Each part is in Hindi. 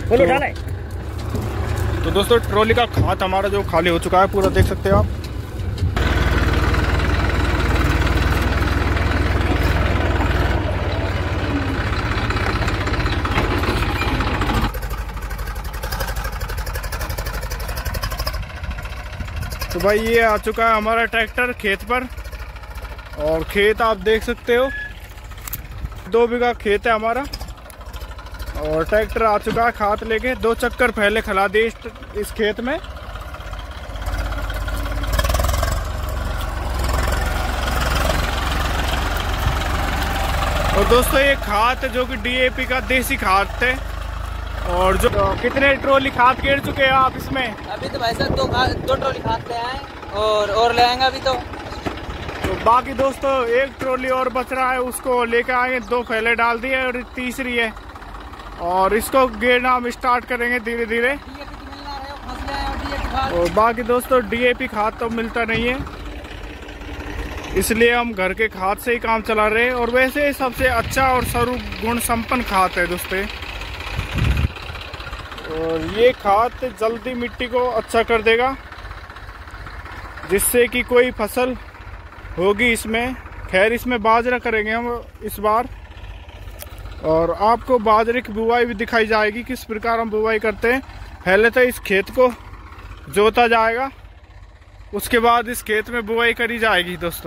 बोलो उठाना है। तो दोस्तों ट्रॉली का खात हमारा जो खाली हो चुका है पूरा, देख सकते हो आप। तो भाई ये आ चुका है हमारा ट्रैक्टर खेत पर, और खेत आप देख सकते हो 2 बीघा खेत है हमारा, और ट्रैक्टर आ चुका है खाद लेके। 2 चक्कर पहले खिला दिए इस खेत में। और दोस्तों ये खाद जो कि DAP का देसी खाद थे, और जो कितने ट्रॉली खाद गेर चुके हैं आप इसमें? अभी तो भाई साहब 2 ट्रॉली खाद ले आए और ले आएंगे अभी तो बाकी दोस्तों 1 ट्रॉली और बच रहा है, उसको लेकर आएंगे। 2 फैले डाल दिए और तीसरी है, और इसको गेरना हम स्टार्ट करेंगे धीरे धीरे। और बाकी दोस्तों DAP खाद तो मिलता नहीं है, इसलिए हम घर के खाद से ही काम चला रहे हैं। और वैसे सबसे अच्छा और सर्व गुण संपन्न खाद है दोस्तों, और ये खाद जल्दी मिट्टी को अच्छा कर देगा, जिससे कि कोई फसल होगी इसमें। खैर इसमें बाजरा करेंगे हम इस बार, और आपको बाजरे की बुवाई भी दिखाई जाएगी किस प्रकार हम बुवाई करते हैं। पहले तो इस खेत को जोता जाएगा, उसके बाद इस खेत में बुवाई करी जाएगी दोस्तों।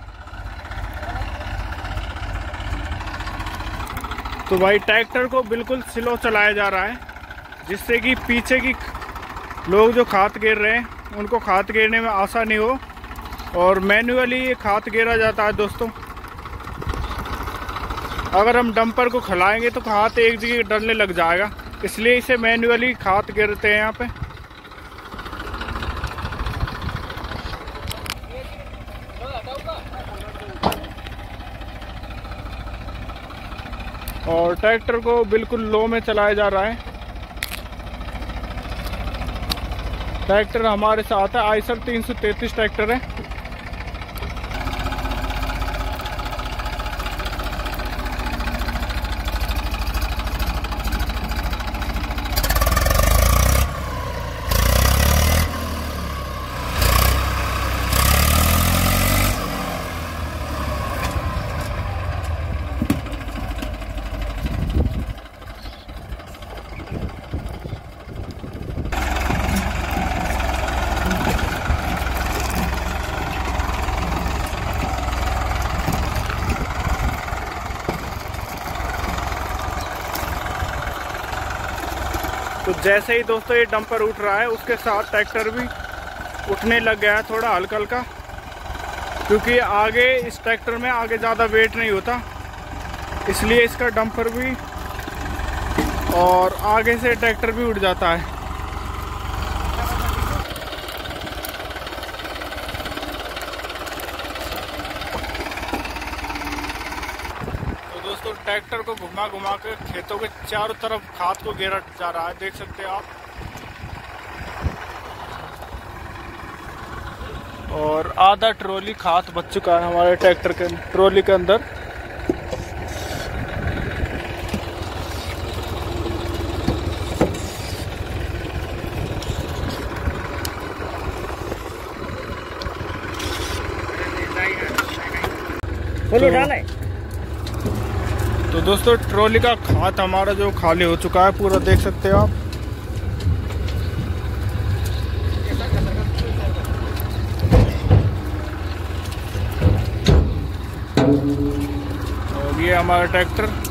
तो भाई ट्रैक्टर को बिल्कुल स्लो चलाया जा रहा है, जिससे कि पीछे की लोग जो खाद गेर रहे हैं उनको खाद गेरने में आसानी हो, और मैन्युअली ये खाद गेरा जाता है दोस्तों। अगर हम डंपर को खिलाएंगे तो खाद एक जगह डलने लग जाएगा, इसलिए इसे मैन्युअली खाद गेरते हैं यहाँ पे। और ट्रैक्टर को बिल्कुल लो में चलाया जा रहा है। ट्रैक्टर हमारे साथ है, आइसर 333 ट्रैक्टर है। तो जैसे ही दोस्तों ये डंपर उठ रहा है, उसके साथ ट्रैक्टर भी उठने लग गया है थोड़ा हल्का हल्का, क्योंकि आगे इस ट्रैक्टर में आगे ज़्यादा वेट नहीं होता, इसलिए इसका डंपर भी और आगे से ट्रैक्टर भी उठ जाता है। दोस्तों ट्रैक्टर को घुमा घुमा कर खेतों के चारों तरफ खाद को घेरा जा रहा है, देख सकते हैं आप। और आधा ट्रॉली खाद बच चुका है हमारे ट्रैक्टर के ट्रॉली के अंदर। तो दोस्तों ट्रॉली का खाद हमारा जो खाली हो चुका है पूरा, देख सकते हो आप। और ये हमारा ट्रैक्टर